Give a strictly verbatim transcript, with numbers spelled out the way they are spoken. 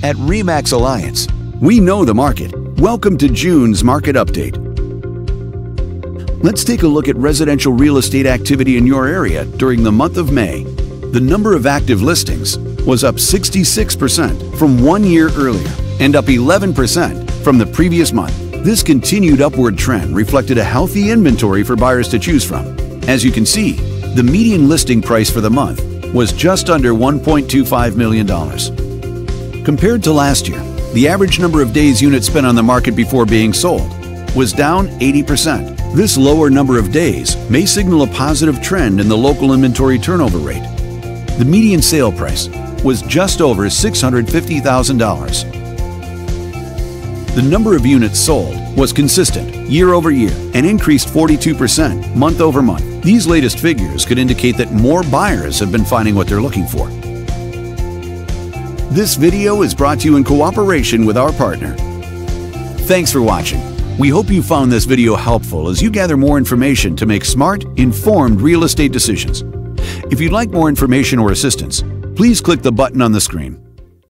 At REMAX Alliance, we know the market. Welcome to June's Market Update. Let's take a look at residential real estate activity in your area during the month of May. The number of active listings was up sixty-six percent from one year earlier and up eleven percent from the previous month. This continued upward trend reflected a healthy inventory for buyers to choose from. As you can see, the median listing price for the month was just under one point two five million dollars. Compared to last year, the average number of days units spent on the market before being sold was down eighty percent. This lower number of days may signal a positive trend in the local inventory turnover rate. The median sale price was just over six hundred fifty thousand dollars. The number of units sold was consistent year over year and increased forty-two percent month over month. These latest figures could indicate that more buyers have been finding what they're looking for. This video is brought to you in cooperation with our partner. Thanks for watching. We hope you found this video helpful as you gather more information to make smart, informed real estate decisions. If you'd like more information or assistance, please click the button on the screen.